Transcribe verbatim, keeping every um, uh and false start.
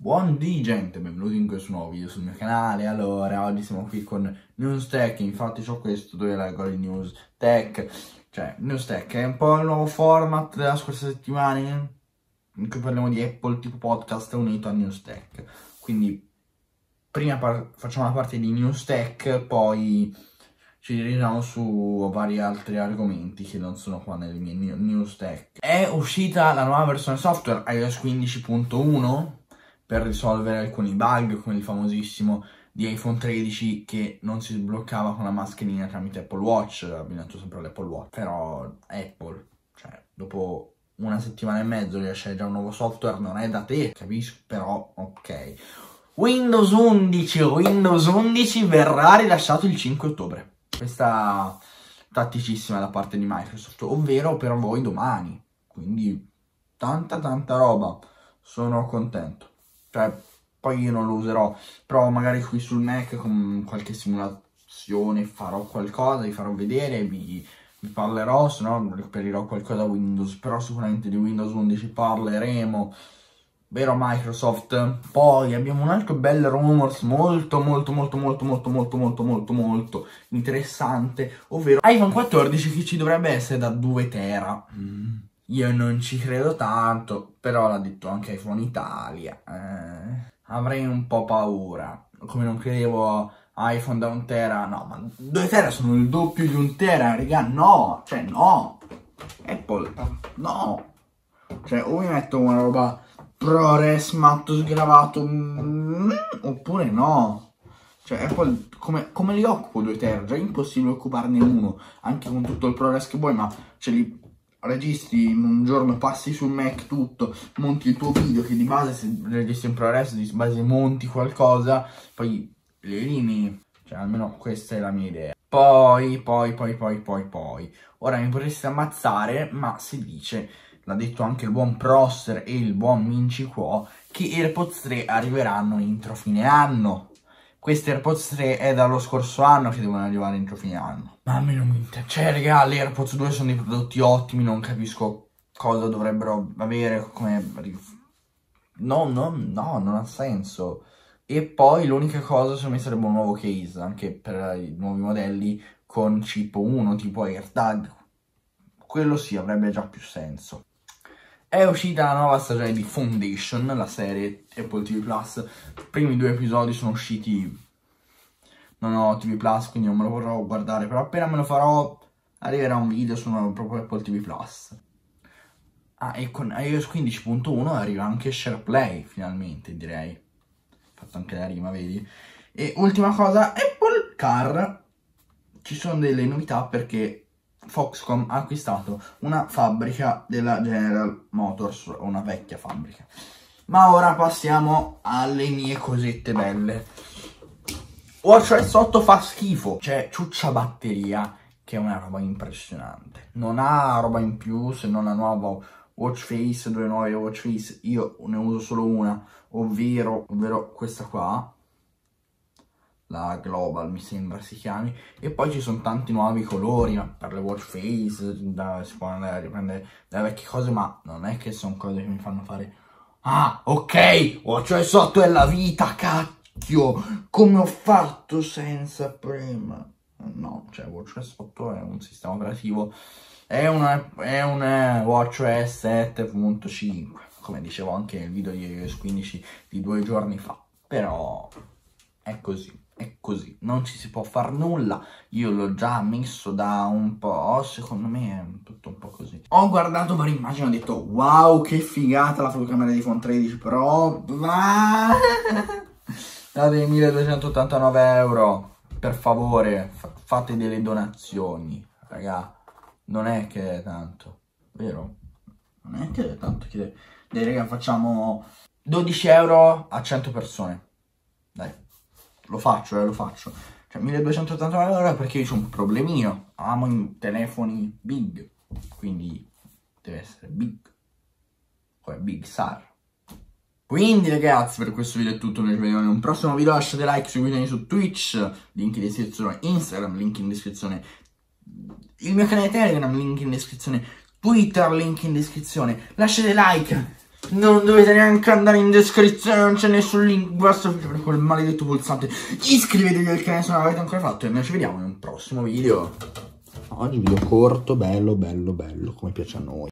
Buondì gente, benvenuti in questo nuovo video sul mio canale. Allora, oggi siamo qui con News Tech, infatti ho questo dove leggo le news tech. Cioè, News Tech è un po' il nuovo format della scorsa settimana in cui parliamo di Apple, tipo podcast unito a News Tech. Quindi, prima facciamo la parte di News Tech, poi ci dirigiamo su vari altri argomenti che non sono qua nelle mie News Tech. È uscita la nuova versione software iOS quindici punto uno per risolvere alcuni bug, come il famosissimo di iPhone tredici che non si sbloccava con la mascherina tramite Apple Watch. Abbiamo detto sempre l'Apple Watch, però Apple, cioè dopo una settimana e mezzo riesce già un nuovo software, non è da te, capisco, però ok. Windows undici, Windows undici verrà rilasciato il cinque ottobre. Questa tatticissima da parte di Microsoft, ovvero per voi domani, quindi tanta tanta roba, sono contento. Cioè, poi io non lo userò, però magari qui sul Mac con qualche simulazione farò qualcosa, vi farò vedere, vi, vi parlerò, se no recupererò qualcosa da Windows, però sicuramente di Windows undici parleremo, vero Microsoft? Poi abbiamo un altro bel rumors molto molto molto molto molto molto molto molto molto interessante, ovvero iPhone quattordici che ci dovrebbe essere da due tera. Mm. Io non ci credo tanto, però l'ha detto anche iPhone Italia. Eh, avrei un po' paura. Come non credevo a iPhone da un tera. No, ma due tera sono il doppio di un tera, raga. No, cioè no. Apple, no. Cioè, o mi metto una roba ProRes matto sgravato, mm, oppure no. Cioè, Apple, come, come li occupo due tera? Già è impossibile occuparne uno, anche con tutto il ProRes che vuoi, ma ce li registri in un giorno, passi sul Mac tutto, monti il tuo video che di base se registri in ProRes di base monti qualcosa, poi li elimini, cioè almeno questa è la mia idea. Poi, poi, poi, poi, poi, poi, ora mi potreste ammazzare, ma si dice, l'ha detto anche il buon Prosser e il buon Minci Quo, che AirPods tre arriveranno entro fine anno. Questi AirPods tre è dallo scorso anno che devono arrivare entro fine anno. Ma a me non mi interessa. Cioè, raga, gli AirPods due sono dei prodotti ottimi, non capisco cosa dovrebbero avere come... No, no, no, non ha senso. E poi l'unica cosa, secondo me, sarebbe un nuovo case, anche per i nuovi modelli con chip uno, tipo AirTag. Quello sì, avrebbe già più senso. È uscita la nuova stagione di Foundation, la serie Apple T V Plus. I primi due episodi sono usciti, non ho T V Plus, quindi non me lo vorrò guardare, però appena me lo farò arriverà un video su proprio Apple T V Plus. Ah, e con iOS quindici punto uno arriva anche SharePlay, finalmente, direi. Fatto anche la rima, vedi? E ultima cosa, Apple Car. Ci sono delle novità perché Foxconn ha acquistato una fabbrica della General Motors, una vecchia fabbrica. Ma ora passiamo alle mie cosette belle. WatchOS otto fa schifo, cioè ciuccia batteria, che è una roba impressionante. Non ha roba in più se non la nuova watch face, due nuove watch face. Io ne uso solo una, ovvero, ovvero questa qua, la Global mi sembra si chiami, e poi ci sono tanti nuovi colori, ma per le watch face da, si può andare a riprendere dalle vecchie cose, ma non è che sono cose che mi fanno fare ah ok, WatchOS otto è la vita, cacchio, come ho fatto senza prima. No, cioè WatchOS otto è un sistema operativo, è una, è un WatchOS sette punto cinque, come dicevo anche nel video di iOS quindici di due giorni fa, però è così. È così, non ci si può far nulla. Io l'ho già messo da un po', secondo me è tutto un po' così. Ho guardato varie immagini e ho detto wow, che figata la fotocamera di iPhone tredici, però date milleduecentottantanove euro, per favore, fate delle donazioni, raga, non è che è tanto, vero? Non è che è tanto chiedere. Dai raga, facciamo dodici euro a cento persone, dai. Lo faccio, eh, lo faccio. Cioè, milleduecentottantanove euro perché io ho un problemino. Amo i telefoni big. Quindi deve essere big. Come Big Sar. Quindi ragazzi, per questo video è tutto. Noi ci vediamo in un prossimo video. Lasciate like, seguitemi su Twitch. Link in descrizione Instagram, link in descrizione il mio canale Telegram, link in descrizione Twitter, link in descrizione. Lasciate like. Non dovete neanche andare in descrizione, non c'è nessun link, basta per quel maledetto pulsante. Iscrivetevi al canale se non l'avete ancora fatto e noi ci vediamo in un prossimo video. Oggi video corto, bello, bello, bello, come piace a noi.